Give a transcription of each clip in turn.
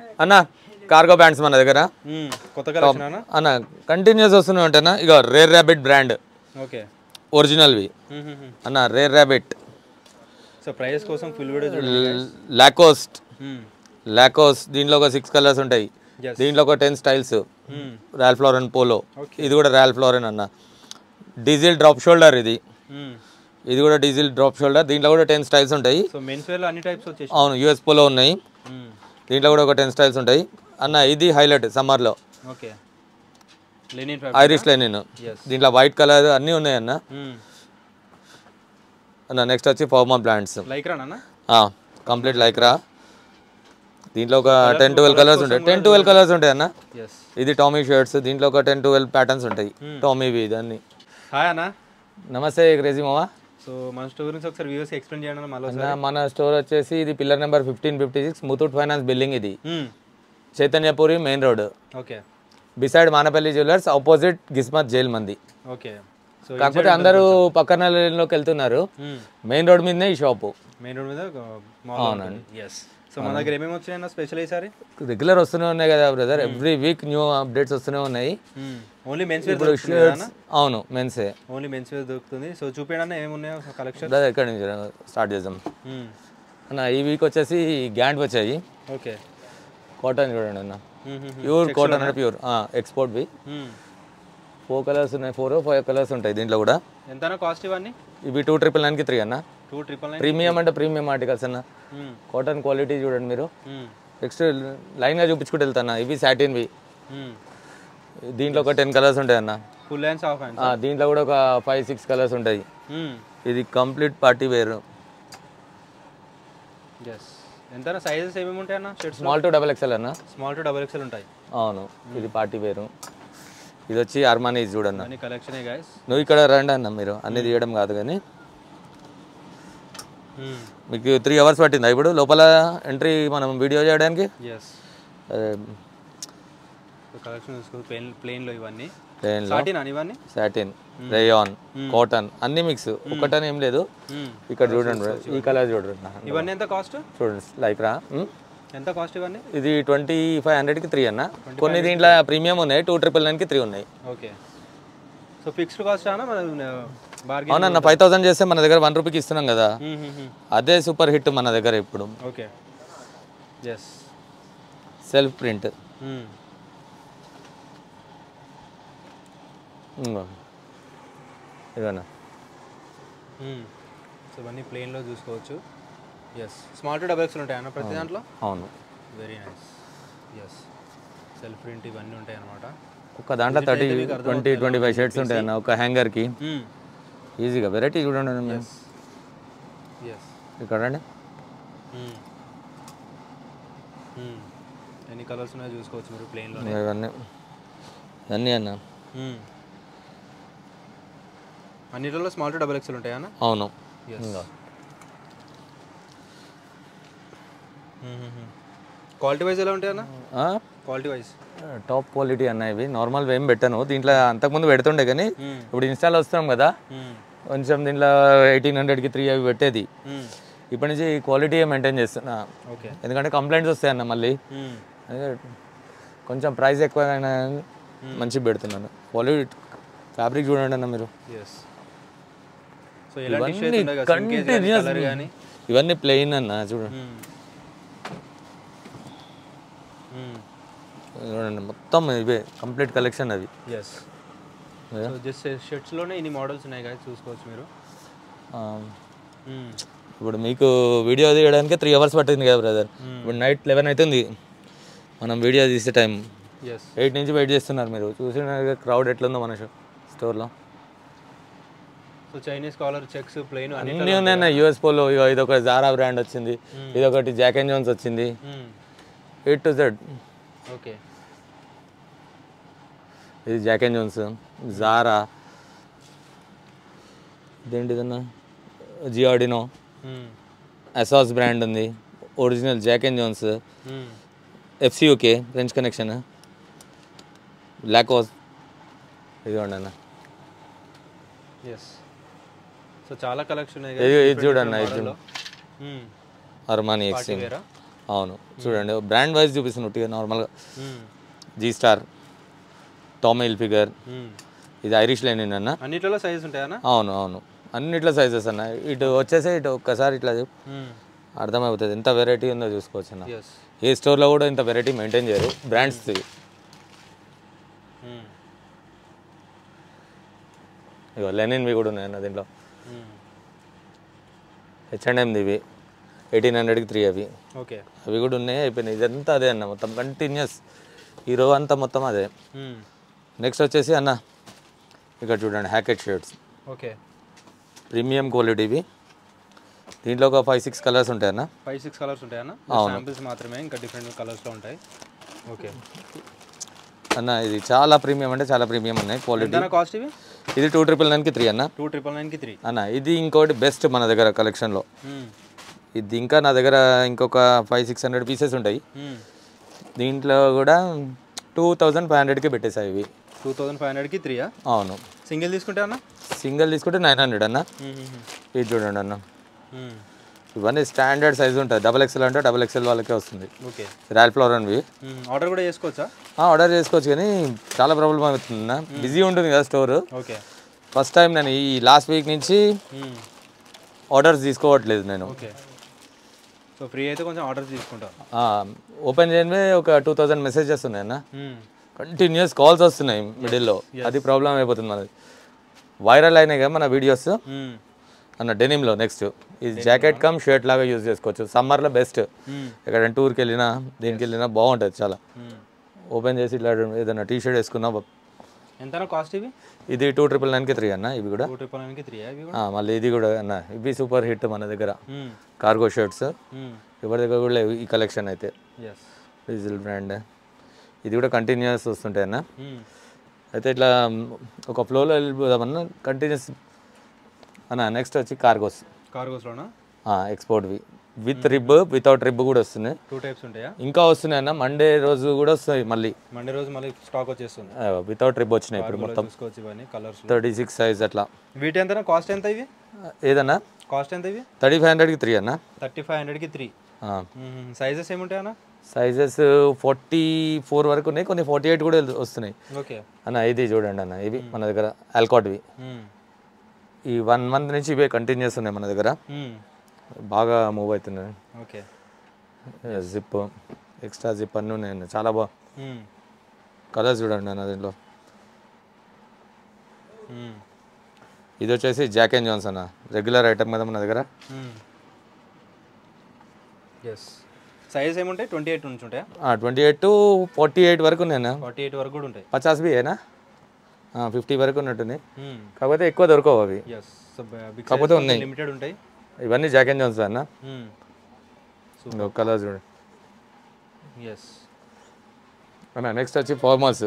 అన్న cargo pants మన దగ్గర కొత్త కలెక్షన్ అన్న కంటిన్యూస్ వస్తూనే ఉంటానా. ఇక రేర్ ర్యాబిట్ బ్రాండ్ ఓకే ఒరిజినల్వి అన్న. రేర్ ర్యాబిట్ సో ప్రైస్ కోసం ఫుల్ వీడియో లాకోస్ట్ దీంట్లో ఒక 6 కలర్స్ ఉంటాయి. దీంట్లో ఒక 10 స్టైల్స్. రాల్ఫ్ లారెన్ పోలో, ఇది కూడా రాల్ఫ్ లారెన్ అన్న. డీజిల్ డ్రాప్ షోల్డర్ ఇది కూడా డీజిల్ డ్రాప్ షోల్డర్. దీంట్లో కూడా 10 స్టైల్స్ ఉంటాయి. అవును, యూఎస్ పోలో ఉన్నాయి. దీంట్లో కూడా ఒక 10 స్టైల్స్ ఉంటాయి అన్న. ఇది హైలైట్ సమ్మర్లో, ఐరిష్ లెనిన్. దీంట్లో వైట్ కలర్ అన్నీ ఉన్నాయి అన్న. అన్న నెక్స్ట్ వచ్చి ఫార్మా బ్రాండ్స్ కంప్లీట్ లైక్రా. దీంట్లో ఒక 10-12 కలర్స్ ఉంటాయి. 10-12 కలర్స్ ఉంటాయి అన్న. ఇది టామీ షర్ట్స్. దీంట్లో ఒక 10-12 ప్యాటర్న్స్ ఉంటాయి టామీవి. దాన్ని నమస్తే క్రేజీ మావా. సో మన స్టోర్ గురించి ఒకసారి వ్యూవర్స్ ఎక్స్ప్లెయిన్ చేయండి మళ్ళీ. మన స్టోర్ వచ్చేసి ఇది pillar number 1556 Muthoot Finance building. ఇది Chaitanyapuri main road. Okay. Beside Manepally jewellers, opposite గిస్మత్ జైల్ మంది. ఓకే. కాకపోతే అందరూ పక్కన లైన్లోకి వెళ్తున్నారు. మెయిన్ రోడ్ మీదనే ఈ షాపు. మెయిన్ రోడ్ మీద. అవునండి. సో మన దగ్గర ఏమేమి వచ్చాయన్న స్పెషల్ ఈసారి? రెగ్యులర్ వస్తూనే ఉన్నాయి కదా brother. Every week new updates వస్తూనే ఉన్నాయి. Only men's wear. అవును, మెన్సే. ఓన్లీ మెన్స్ వేర్ దొరుకుతుంది. సో చూపించండి ఏమేమి ఉన్నాయో కలెక్షన్. ఎక్కడి నుంచి స్టార్ట్ చేద్దాం అన్న. ఈ వీక్ వచ్చేసి గ్యాండ్ వచ్చాయి. ఓకే. కాటన్ చూడండి అన్న. ప్యూర్ కాటన్ అంటే ప్యూర్ ఎక్స్పోర్ట్వి. 4 కలర్స్ ఉన్నాయి. 4-5 కలర్స్ ఉంటాయి దీంట్లో కూడా. ఎంత కాస్ట్ ఇవన్నీ? ఇవి 2,999కి 3 అన్న. 2,999 ప్రీమియం అంటే ప్రీమియం ఆర్టికల్స్ అన్న. కాటన్ క్వాలిటీ చూడండి మీరు. నెక్స్ట్ లైన్గా చూపించుకుంటూ వెళ్తాను. ఇవి సాటిన్వి. దీంట్లో ఒక 10 కలర్స్ ఉంటాయి అన్న. Full hands half hands. దీంట్లో కూడా ఒక 5-6 కలర్స్ ఉంటాయి. ఇది కంప్లీట్ పార్టీ వేర్. ఎంత సైజెస్ ఏమేమి ఉంటాయి అన్న? స్మాల్ టు XXL అన్న. స్మాల్ టు XXL ఉంటాయి. అవును, ఇది పార్టీ వేరు. ఇది వచ్చి అర్మానీ చూడన్న. కలెక్షనే గైస్. నువ్వు ఇక్కడ రండి అన్న. మీరు అన్ని తీయడం కాదు కానీ మీకు 3 అవర్స్ పట్టిందా ఇప్పుడు లోపల ఎంట్రీ మనం వీడియో చేయడానికి? సాటిన్, రేయాన్, కాటన్ అన్ని మిక్స్. ఒకటని ఏం లేదు. ఇక్కడ చూడండి, ఈ కలర్ చూడండి. ఇవన్నీ ఎంత కాస్ట్ చూడండి. లైక్రా ఎంత కాస్ట్ ఇవన్నీ? ఇది 2,500కి 3 అన్న. కొన్ని దీంట్లో ప్రీమియం ఉన్నాయి. 2,999కి 3 ఉన్నాయి. ఓకే. సో ఫిక్స్డ్ కాస్ట్ అవునన్న. 5,000 చేస్తే మన దగ్గర 1 రూపీకి ఇస్తున్నాం కదా. అదే సూపర్ హిట్ మన దగ్గర ఇప్పుడు. ఓకే. Self print. ఇదన్నా. సో ఇవన్నీ ప్లెయిన్లో చూసుకోవచ్చు. స్మాల్ టు XXL ఉంటాయి అన్న ప్రతి దాంట్లో. అవును, వెరీ నైస్. సెల్ఫ్ ప్రింట్ ఇవన్నీ ఉంటాయి అన్నమాట. ఒక దాంట్లో 30-20-25 షర్ట్స్ ఉంటాయి అన్న ఒక హ్యాంగర్కి. ఈజీగా వెరైటీ చూడండి. ఇక్కడ రండి. ఎన్ని కలర్స్ ఉన్నాయో చూసుకోవచ్చు మీరు ప్లెయిన్లో. ఇవన్నీ అన్న. అన్నిట్లో స్మాల్ టు XXL ఉంటాయి అన్న. అవును. క్వాలిటీ వైజ్ ఎలా ఉంటాయి అన్న? క్వాలిటీ వైజ్ టాప్ క్వాలిటీ అన్న. ఇవి నార్మల్ ఏం పెట్టాను. దీంట్లో అంతకుముందు పెడుతుండే కానీ ఇప్పుడు ఇన్స్టాల్ వస్తున్నాం కదా, కొంచెం దీంట్లో 1,800కి 3 అవి పెట్టేది. ఇప్పటి నుంచి క్వాలిటీ మెయింటైన్ చేస్తున్నా. ఎందుకంటే కంప్లైంట్స్ వస్తాయి అన్న మళ్ళీ. కొంచెం ప్రైస్ ఎక్కువ మంచిగా పెడుతున్నాను. క్వాలిటీ ఫ్యాబ్రిక్ చూడండి అన్న మీరు. ఇవన్నీ ప్లెయిన్ అన్న. చూడండి చూడండి మొత్తం ఇవే కంప్లీట్ కలెక్షన్ అది. షర్ట్స్లోనే ఇన్ని మోడల్స్ ఉన్నాయి కదా, చూసుకోవచ్చు మీరు. ఇప్పుడు మీకు వీడియో తీయడానికి 3 అవర్స్ పట్టింది కదా బ్రదర్. ఇప్పుడు నైట్ 11 అవుతుంది మనం వీడియో తీసే టైం. 8 నుంచి వెయిట్ చేస్తున్నారు మీరు. చూసిన క్రౌడ్ ఎట్లుందో మన స్టోర్లో. So Chinese collar, checks, plain అన్నీ ఉన్నాయన్న. యూఎస్ పోలో, ఇదొక జారా బ్రాండ్ వచ్చింది. ఇదొకటి జాక్ అండ్ జోన్స్ వచ్చింది. A to Z. ఓకే. ఇది జాక్ అండ్ జోన్స్, జారా, ఇదేంటిదన్నా జియార్డినో, అసాస్ బ్రాండ్ ఉంది. Original Jack and Jones, FCUK French Connection, Lacoste. ఇదిగోండి అన్న. సో చాలా కలెక్షన్. ఇది చూడన్న. ఇది అర్మానీ ఎక్స్చేంజ్. అవును చూడండి బ్రాండ్ వైజ్ చూపిస్తున్నట్టుగా నార్మల్గా జీ స్టార్, టామీ హిల్ఫిగర్, ఇది ఐరిష్ లెనిన్ అన్న. అన్నిట్లో సైజెస్ ఉంటాయన్నా? అవును అవును అన్నిట్లో సైజెస్ అన్న. ఇటు వచ్చేసి ఇటు ఒక్కసారి ఇట్లా అర్థమైపోతుంది ఎంత వెరైటీ ఉందో చూసుకోవచ్చు అన్న. ఏ స్టోర్లో కూడా ఇంత వెరైటీ మెయింటైన్ చేయరు బ్రాండ్స్. ఇగో లెనిన్వి కూడా ఉన్నాయన్న దీంట్లో. H&Mది ఇవి 1800కి 3 అవి. ఓకే, అవి కూడా ఉన్నాయి, అయిపోయినాయి. ఇదంతా అదే అన్న, మొత్తం కంటిన్యూస్ ఈ రో అంతా మొత్తం అదే. నెక్స్ట్ వచ్చేసి అన్న ఇక్కడ చూడండి Hackett shirts. Okay, premium quality ఇవి. దీంట్లో ఒక 5-6 కలర్స్ ఉంటాయి అన్న. 5-6 కలర్స్ ఉంటాయన్న? శాంపిల్స్ మాత్రమే, ఇంకా డిఫరెంట్ కలర్స్లో ఉంటాయి. ఓకే అన్న ఇది చాలా ప్రీమియం అంటే చాలా ప్రీమియం ఉన్నాయి క్వాలిటీ. కాస్ట్ ఇవి? ఇది 2,999కి 3 అన్న. 2,999కి 3 అన్న. ఇది ఇంకోటి బెస్ట్ మన దగ్గర కలెక్షన్లో. ఇది ఇంకా నా దగ్గర ఇంకొక 500-600 పీసెస్ ఉంటాయి. దీంట్లో కూడా 2,500కి పెట్టేసాయి ఇవి. 2,500కి 3? అవును. సింగిల్ తీసుకుంటే అన్న? సింగిల్ తీసుకుంటే 900 అన్న. ఇది చూడండి అన్న, ఇవన్నీ స్టాండర్డ్ సైజ్ ఉంటుంది. XXL అంటే XXL వాళ్ళకే వస్తుంది. Okay, Ralph లారెన్వి. ఆర్డర్ కూడా చేసుకోవచ్చా? ఆర్డర్ చేసుకోవచ్చు, కానీ చాలా ప్రాబ్లం అవుతుంది, బిజీ ఉంటుంది కదా స్టోర్. ఓకే, ఫస్ట్ టైం నేను ఈ లాస్ట్ వీక్ నుంచి ఆర్డర్స్ తీసుకోవట్లేదు నేను. ఓకే, సో ఫ్రీ అయితే కొంచెం ఆర్డర్స్ తీసుకుంటా. ఓపెన్ చేయడమే ఒక 2,000 మెసేజెస్ ఉన్నాయి అన్న. కంటిన్యూస్ కాల్స్ వస్తున్నాయి మిడిల్లో, అది ప్రాబ్లం అయిపోతుంది మనది. వైరల్ అయినాయి కదా మన వీడియోస్ అన్న డెనిమ్లో. నెక్స్ట్ ఇది జాకెట్ కమ్ షర్ట్ లాగా యూజ్ చేసుకోవచ్చు, సమ్మర్లో బెస్ట్. ఎక్కడ టూర్కి వెళ్ళినా దీనికి వెళ్ళినా బాగుంటుంది చాలా. ఓపెన్ చేసి ఇట్లా ఏదైనా టీ షర్ట్ వేసుకున్నా. ఎంత కాస్ట్ ఇవి? ఇది 2,999కి 3 అన్న. ఇవి కూడా 2,999కి 3. మళ్ళీ ఇది కూడా అన్న, ఇవి సూపర్ హిట్ మన దగ్గర. కార్గో షర్ట్స్ ఎవరి దగ్గర కూడా లేవు ఈ కలెక్షన్ అయితే. డీజిల్ బ్రాండ్, ఇది కూడా కంటిన్యూస్ వస్తుంటాయి అన్న. అయితే ఇట్లా ఒక ఫ్లోలో వెళ్ళిపోదామన్నా కంటిన్యూస్ అన్న. నెక్స్ట్ వచ్చి కార్గోస్లోనా? ఎక్స్పోర్ట్వి విత్ రిబ్, వితౌట్ రిబ్ కూడా వస్తున్నాయి. 2 టైప్స్ ఉంటాయా? ఇంకా వస్తున్నాయి అన్న. మండే రోజు కూడా వస్తాయి, మళ్ళీ మండే రోజు మళ్ళీ స్టాక్ వచ్చేస్తుంది. వితౌట్ రిబ్ వచ్చినాయి ఇప్పుడు మొత్తం. 36 సైజ్ అట్లా. వీటి ఎంత కాస్ట్? ఎంత ఇవి? ఏదన్నా కాస్ట్ ఎంత ఇవి? 3,500కి 3 అన్న. 3,500కి 3. సైజెస్ ఏముంటాయి అన్న? సైజెస్ 44 వరకు ఉన్నాయి, కొన్ని 48 కూడా వస్తున్నాయి. ఓకే అన్న. ఇది చూడండి అన్న, ఇవి మన దగ్గర ఆల్కాట్వి. ఈ 1 మంత్ నుంచి ఇవే కంటిన్యూస్ ఉన్నాయి మన దగ్గర, బాగా మూవ్ అవుతున్నాయి. ఓకే, జిప్, ఎక్స్ట్రా జిప్ అన్నీ ఉన్నాయి, చాలా బాగా. కలర్స్ చూడండి అన్న దీంట్లో. ఇది వచ్చేసి జాక్ అండ్ జోన్స్ అన్న, రెగ్యులర్ ఐటమ్ కదా మన దగ్గర. సైజ్ ఏముంటాయి? 28 నుంచి ఉంటాయా? 28 to 48 వరకు ఉన్నాయి అన్న. 48 వరకు కూడా ఉంటాయి. 50 भी है 50 వరకు ఉన్నట్టుంది, కాకపోతే ఎక్కువ దొరకవు అవి, కాకపోతే ఉన్నాయి, లిమిటెడ్ ఉంటాయి. ఇవన్నీ జాక్ అండ్ జోన్స్ అన్న. కలర్ చూడండి అన్న. నెక్స్ట్ వచ్చి ఫార్మల్స్.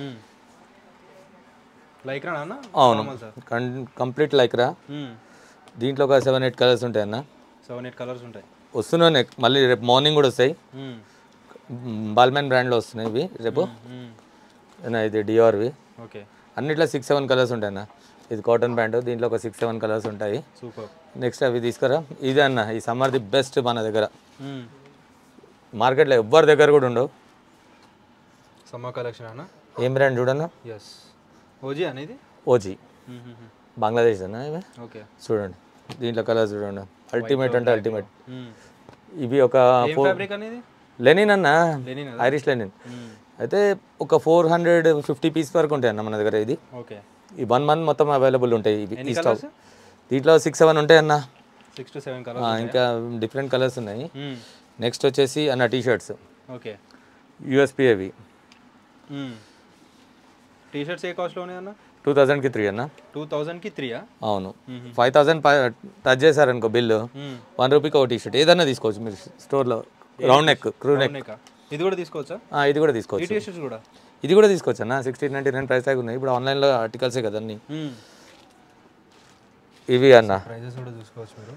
లైక్రా అన్న? అవును, కంప్లీట్ లైక్రా. దీంట్లో ఒక 7-8 కలర్స్ ఉంటాయి అన్న. 7-8 కలర్స్ ఉంటాయి, వస్తున్నాయి. మళ్ళీ రేపు మార్నింగ్ కూడా వస్తాయి. బాల్మెన్ బ్రాండ్లో వస్తున్నాయి ఇవి రేపు. ఇది డిఆర్వి. ఓకే, అన్నిట్లో 6-7 కలర్స్ ఉంటాయి అన్న. ఇది కాటన్ ప్యాంట్, దీంట్లో ఒక 6-7 కలర్స్ ఉంటాయి. సూపర్. నెక్స్ట్ అవి తీసుకురా. ఇది అన్న, ఈ సమ్మర్ ది బెస్ట్ మన దగ్గర. మార్కెట్లో ఎవ్వరి దగ్గర కూడా ఉండవు. సమ్మర్ కలెక్షన్ అన్న. ఏం బ్రాండ్ చూడన్న? ఓజీ అనేది. ఓజీ బంగ్లాదేశ్ అన్న ఇవి. ఓకే, చూడండి దీంట్లో కలర్స్ చూడండి, అల్టిమేట్ అంటే అల్టిమేట్. ఇవి ఒక లెనిన్ అన్న, ఐరిష్ లెనిన్. అయితే ఒక 450 పీస్ వరకు ఉంటాయి అన్న మన దగ్గర. ఇది ఈ 1 మంత్ మొత్తం అవైలబుల్ ఉంటాయి ఇవి. ఈ స్టాక్ దీంట్లో 6-7 ఉంటాయి అన్న. 6 to 7 కలర్స్. ఇంకా డిఫరెంట్ కలర్స్ ఉన్నాయి. నెక్స్ట్ వచ్చేసి అన్న టీ షర్ట్స్. ఓకే, యూఎస్పీ అవి. టీ షర్ట్స్ ఏ కాస్ట్లో ఉన్నాయి అన్న? 2000కి 3 అన్న. 2000కి 3? అవును. 5000 టచ్ చేశారనుకో బిల్లు, 1 రూపీకి ఒక టీ షర్ట్ ఏదన్నా తీసుకోవచ్చు మీరు స్టోర్లో. Round neck, crew neck. ఇది కూడా తీసుకోవచ్చా? ఇది కూడా తీసుకోవచ్చు. ఇది కూడా తీసుకోవచ్చు అన్న. 1699 ప్రైస్ ట్యాగ్ ఉన్నాయి. ఇప్పుడు ఆన్లైన్లో ఆర్టికల్సే కదా అన్ని. ఇవి అన్న ప్రైజెస్ కూడా చూసుకోవచ్చు మీరు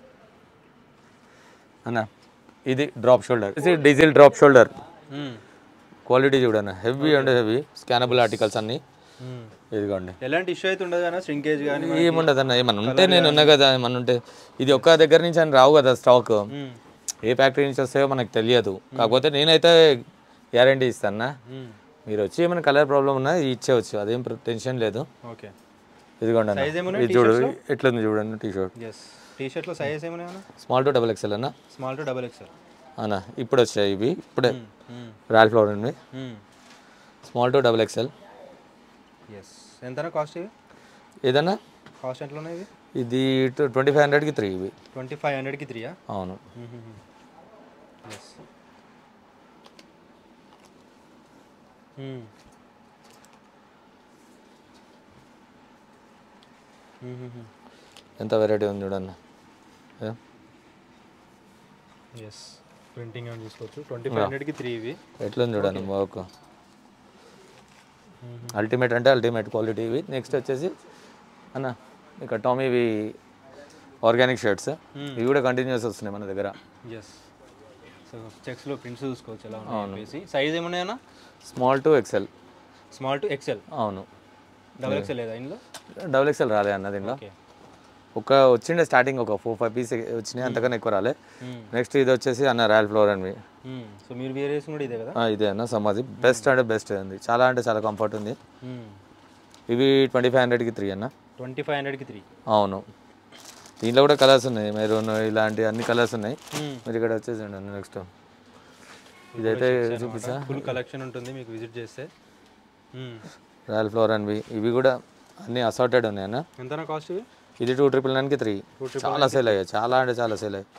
అన్న. ఇది drop shoulder, Diesel drop shoulder. Quality చూడన్న, హెవీ అంటే హెవీ స్కానబుల్ ఆర్టికల్స్ అన్ని. ఇదిగోండి, ఎలాంటి ఇష్యూ అయితే ఉండదు కానీ శ్రింకేజ్ కానీ ఏముండదు అన్న. ఏమన్నా ఉంటే నేను ఉన్నా కదా, ఏమన్నా ఉంటే. ఇది ఒక్క దగ్గర నుంచి అని రావు కదా స్టాక్. ఏ ఫ్యాక్టరీ నుంచి వస్తాయో మనకు తెలియదు. కాకపోతే నేనైతే గ్యారంటీ ఇస్తాను. మీరు వచ్చి ఏమైనా కలర్ ప్రాబ్లం ఉన్నా ఇచ్చేవచ్చు, అదేం టెన్షన్ లేదు. ఓకే, ఇదిగోండి అన్న, ఇది చూడు ఎట్లుంది చూడండి టీ-షర్ట్. టీ షర్ట్లో సైజ్ ఏమైనా స్మాల్ టు డబుల్ ఎక్స్ఎల్ అన్న. స్మాల్ టు డబుల్ ఎక్స్ఎల్ అన్న ఇప్పుడు వచ్చాయి ఇవి, ఇప్పుడే Ralph Lauren small to double XL. ఎంతనా కాస్ట్ ఇవి? ఏదన్నా కాస్ట్ ఎంతలో ఉన్నాయి ఇవి? ఇది 2500కి 3 ఇవి. 2500కి 3? అవును. ఎంత వెరైటీ ఉంది చూడన్న. ప్రింటింగ్ అని చూసుకోవచ్చు. 2500కి 3 ఇవి. ఎట్లుంది చూడన్న వర్క్, అల్టిమేట్ అంటే అల్టిమేట్ క్వాలిటీ ఇవి. నెక్స్ట్ వచ్చేసి అన్న ఇక్కడ టామీవి ఆర్గానిక్ షర్ట్స్, ఇవి కూడా కంటిన్యూస్ వస్తున్నాయి మన దగ్గర. సో చెక్స్లో ప్రింట్స్ చూసుకోవచ్చు ఎలా ఉన్నాయి. సైజ్ ఏమున్నాయన్నా? Small to XL. Small to XL? అవును. డబుల్ ఎక్స్ఎల్ లేదా ఇందులో? డబుల్ ఎక్స్ఎల్ రాలే అన్న దీనిలో. ఒక వచ్చిండే స్టార్టింగ్ ఒక 4-5 పీస్ వచ్చినాయి, అంతకన్నా ఎక్కువ రాలే. నెక్స్ట్ ఇది వచ్చేసి అన్న రాల్ఫ్ లారెన్వి. సో మీరు వేర్ చేసిన కూడా ఇదే కదా? ఇదే అన్న సమాధి, బెస్ట్ అంటే బెస్ట్ ఉంది, చాలా అంటే చాలా కంఫర్ట్ ఉంది. ఇవి 2500కి 3 అన్న. 2500కి 3? అవును. దీంట్లో కూడా కలర్స్ ఉన్నాయి, మెరూన్ ఇలాంటి అన్ని కలర్స్ ఉన్నాయి. మీరు ఇక్కడ వచ్చేసండి అన్న. నెక్స్ట్ ఇదైతే చూపిస్తా, ఫుల్ కలెక్షన్ ఉంటుంది మీకు విజిట్ చేస్తే. రాల్ఫ్ లారెన్వి ఇవి కూడా అన్ని అసార్టెడ్ ఉన్నాయి అన్న. ఎంతనా కాస్ట్ ఇవి? ఇది 2999కి 3. చాలా సేల్ అయ్యాయి, చాలా అంటే చాలా సేల్ అయ్యాయి.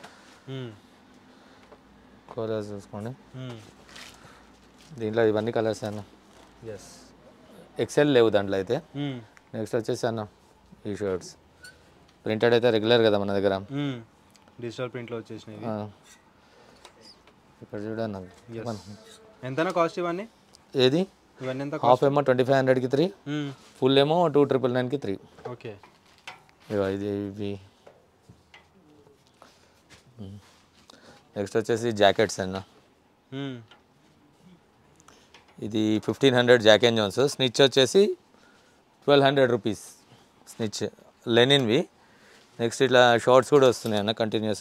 కలర్స్ చూసుకోండి, దీంట్లో ఇవన్నీ కలర్స్ అన్న. ఎక్సెల్ లేవు దాంట్లో అయితే. నెక్స్ట్ వచ్చేసి అన్న ఈ షర్ట్స్ ప్రింటెడ్ అయితే రెగ్యులర్ కదా మన దగ్గర, డిజిటల్ ప్రింట్లో వచ్చేసినాయి. ఇక్కడ చూడన్న ఎంతనా కాస్ట్ ఇవన్నీ? ఏది ఇవన్నీ ఎంత? హాఫ్ ఏమో 2500కి 3, ఫుల్ ఏమో 2999కి 3. ఓకే, ఇది ఇవి. నెక్స్ట్ వచ్చేసి జాకెట్స్ అన్న. ఇది 1500 జాక్ అండ్ జోన్స్. స్నిచ్ వచ్చేసి 1200 రూపీస్ స్నిచ్, లెనిన్వి. నెక్స్ట్ ఇట్లా షార్ట్స్ కూడా వస్తున్నాయి అన్న కంటిన్యూస్.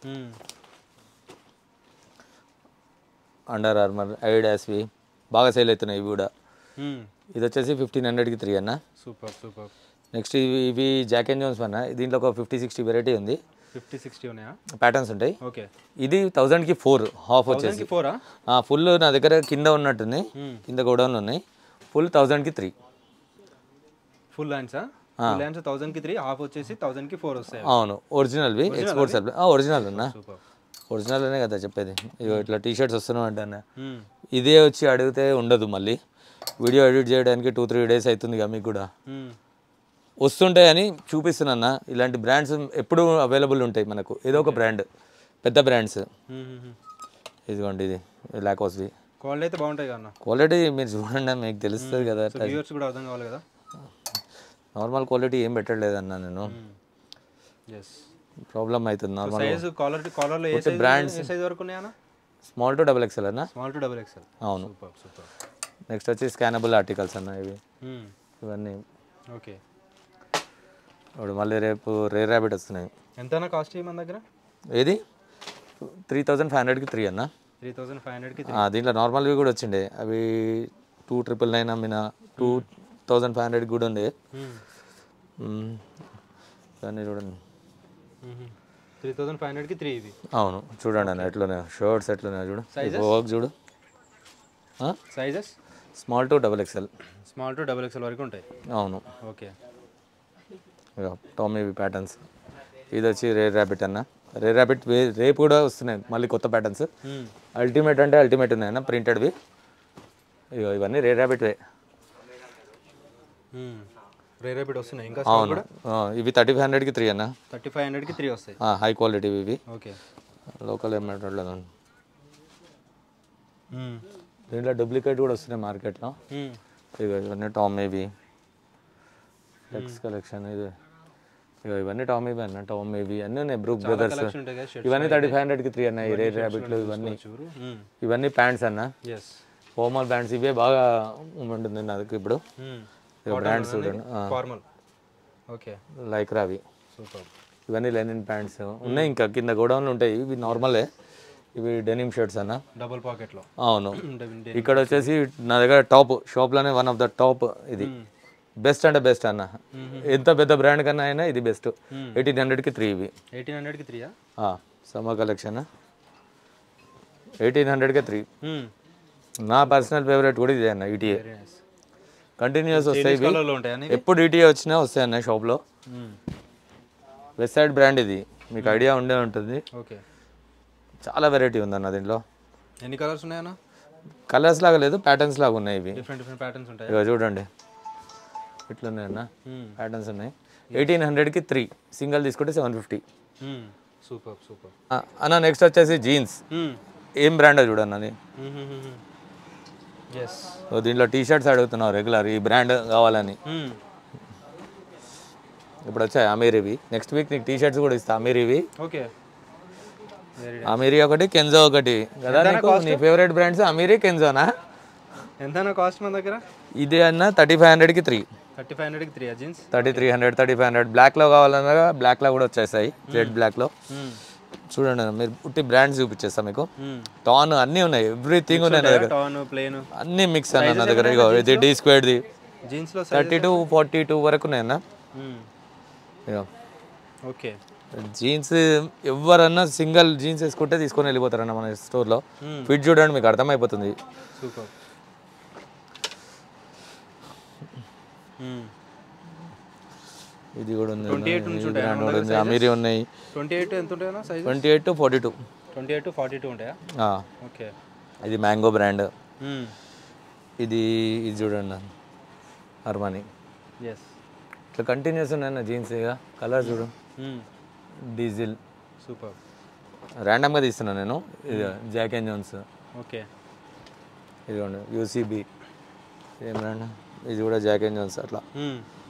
అండర్ ఆర్మర్, అడిడాస్వి బాగా సేల్ అవుతున్నాయి ఇవి కూడా. ఇది వచ్చేసి 1500కి 3 అన్న. Super super. నెక్స్ట్ ఇవి జాక్ అండ్ జోన్స్ అన్న. దీంట్లో ఒక 50-60 వెరైటీ ఉంది. 50-60 ఉన్నాయా? ప్యాటర్న్స్ ఉంటాయి. ఓకే, ఇది 1000కి 4 హాఫ్ వచ్చేసి. ఫుల్ నా దగ్గర కింద ఉన్నట్టుంది, కింద గోడౌన్లు ఉన్నాయి. ఫుల్ 1000కి 3. Full hands? ఫుల్ హ్యాండ్స్ 1000కి 3, హాఫ్ వచ్చేసి 1000కి 4 వస్తాయి. అవును, ఒరిజినల్వి, ఎక్స్పోర్ట్ సప్లై. ఒరిజినల్ ఉన్నా, ఒరిజినల్ అనే కదా చెప్పేది. ఇగో ఇట్లా టీ షర్ట్స్ వస్తున్నావు అంటే అన్న, ఇదే వచ్చి అడిగితే ఉండదు. మళ్ళీ వీడియో ఎడిట్ చేయడానికి 2-3 డేస్ అవుతుంది కదా మీకు కూడా. వస్తుంటాయని చూపిస్తున్నా. ఇలాంటి బ్రాండ్స్ ఎప్పుడు అవైలబుల్ ఉంటాయి మనకు, ఏదో ఒక బ్రాండ్, పెద్ద బ్రాండ్స్. ఇదిగోండి ఇది లాకోస్వి. క్వాలిటీ అయితే బాగుంటాయి కదా? క్వాలిటీ మీరు చూడండి, మీకు తెలుస్తుంది కదా. కూడా అర్థం కావాలి కదా. నార్మల్ క్వాలిటీ ఏం పెట్టలేదన్నా నేను, ప్రాబ్లం అవుతుంది. Normal brands small to double XL అన్న. స్మాల్ టు డబుల్ ఎక్స్ఎల్, అవును. నెక్స్ట్ వచ్చి స్కానబుల్ ఆర్టికల్స్ అన్న ఇవి, ఇవన్నీ. ఓకే, ఇప్పుడు మళ్ళీ రేపు రేర్ ర్యాబిట్ వస్తున్నాయి. ఎంతనా కాస్ట్ మన దగ్గర? ఏది 3500కి 3 అన్న. 3500కి 3. దీంట్లో నార్మల్వి కూడా వచ్చిండే, అవి 2999 అమ్మిన, 2500కి కూడా ఉండే. దాన్ని చూడండి, 3500కి 3 ఇవి. అవును, చూడండి అన్న ఎట్లున్నాయి షర్ట్స్, ఎట్లున్నాయి చూడు. వర్క్ చూడు. Sizes small to double XL. Small to double XL వరకు ఉంటాయి. అవును. Okay, Tommy patterns. ఇది వచ్చి రేర్ ర్యాబిట్ అన్న. రేర్ ర్యాబిట్ రేపు కూడా వస్తున్నాయి మళ్ళీ కొత్త ప్యాటర్న్స్. అల్టిమేట్ అంటే అల్టిమేట్ ఉన్నాయన్న, ప్రింటెడ్వి. ఇవన్నీ రేర్ ర్యాబిట్వే. రేర్ ర్యాబిట్ వస్తున్నాయి ఇంకా? అవును, ఇవి 3500కి 3 అన్న. 3500కి 3 వస్తాయి. హై క్వాలిటీ ఇవి. ఓకే, లోకల్ ఏమంటలేదు. దీంట్లో డూప్లికేట్ కూడా వస్తున్నాయి మార్కెట్లో. ఇవన్నీ టామీవి టెక్స్ కలెక్షన్. ఇది ఇవన్నీ టామీవి అన్న. టామీవి అన్నీ ఉన్నాయి, బ్రూక్ బ్రదర్స్. ఇవన్నీ 3500కి 3 అన్న. ఈ రేర్ ర్యాబిట్లు ఇవన్నీ. ఇవన్నీ ప్యాంట్స్ అన్న, ఫార్మల్ ప్యాంట్స్. ఇవే బాగా ఉంటుంది నాకు ఇప్పుడు. బ్రాండ్స్ చూడండి, లైక్రావి. ఇవన్నీ లెనిన్ ప్యాంట్స్ ఉన్నాయి. ఇంకా కింద గోడౌన్లు ఉంటాయి, ఇవి నార్మలే. ఇవి డెనిమ్ షర్ట్స్ అన్న. డబుల్ పాకెట్లో. అవును. ఇక్కడ వచ్చేసి నా దగ్గర టాప్ షాప్లోనే వన్ ఆఫ్ ద టాప్ ఇది బెస్ట్ అంటే బెస్ట్ అన్న. ఎంత పెద్ద బ్రాండ్ కన్నా అయినా ఇది బెస్ట్. 1800కి 3 ఇవి. 1800కి 3 సమ్మర్ కలెక్షన్ 1800కి 3. నా పర్సనల్ ఫేవరెట్ కూడా ఇదే అన్న. ఈటీఏ కంటిన్యూస్ వస్తాయి ఇవి. ఎప్పుడు ఈటీఏ వచ్చినా వస్తాయి అన్న షాప్లో. వెస్ట్ సైడ్ బ్రాండ్ ఇది, మీకు ఐడియా ఉండే ఉంటుంది. ఓకే. చాలా వెరైటీ ఉందన్న దీంట్లో. ఎన్ని కలర్స్ ఉన్నాయన్న? కలర్స్ లాగా లేదు, ప్యాటర్న్స్ లాగా ఉన్నాయి ఇవి. డిఫరెంట్ ప్యాటర్న్స్ ఉంటాయి. ఇక చూడండి ఇట్లా ఉన్నాయన్న ప్యాటర్న్స్ ఉన్నాయి. 1800కి 3, సింగిల్ తీసుకుంటే 750. సూపర్ సూపర్ అన్న. నెక్స్ట్ వచ్చేసి జీన్స్. ఏం బ్రాండ్ చూడన్న అది. దీంట్లో టీ షర్ట్స్ అడుగుతున్నావు రెగ్యులర్, ఈ బ్రాండ్ కావాలని. ఇప్పుడు వచ్చాయి అమీరివి. నెక్స్ట్ వీక్ నీకు టీ షర్ట్స్ కూడా ఇస్తా అమీరివి. ఓకే. అమీరి ఒకటి, కెన్జో ఒకటి కదా నీకు. నీ ఫేవరెట్ బ్రాండ్స్ అమీరి, కెన్జోనా? ఎంత కాస్ట్ మన దగ్గర? ఇది అన్న 3500కి 3. 3500కి 3 జీన్స్. 3300, 3500. బ్లాక్లో కావాలన్నా బ్లాక్లో కూడా వచ్చేసాయి, జెడ్ బ్లాక్లో. చూడండి అన్న, మీరు పుట్టి బ్రాండ్స్ చూపించేస్తా మీకు. టాన్ అన్నీ ఉన్నాయి, ఎవ్రీథింగ్ ఉన్నాయి నా దగ్గర. అన్నీ మిక్స్ అన్న నా దగ్గర. ఇగో ఇది డి స్క్వేర్ది జీన్స్లో 32, 42 వరకు ఉన్నాయి అన్న. ఓకే. జీన్స్ ఎవరన్నా సింగిల్ జీన్స్ వేసుకుంటే తీసుకొని వెళ్ళిపోతారన్న మన స్టోర్లో. ఫిట్ చూడండి మీకు అర్థమైపోతుంది. సూపర్. ఇది కూడా ఉంది, 28 నుంచి ఉంటాయి అమీరి ఉన్నాయి. 28 ఎంత ఉంటాయన్నా సైజ్? 28 to 42. 28 to 42 ఉంటాయా? ఓకే. ఇది మ్యాంగో బ్రాండ్. ఇది చూడండి అర్మానీ. ఇట్లా కంటిన్యూస్ ఉన్నాయన్న జీన్స్. ఇక కలర్ చూడు, డీజిల్. సూపర్. ర్యాండమ్గా తీస్తున్నాను నేను. ఇది జాక్ అండ్ జోన్స్. ఓకే. ఇదిగోండి యూసీబీ. ఏం బ్రాండ్? ఇది కూడా జాక్ అండ్ జోన్స్. అట్లా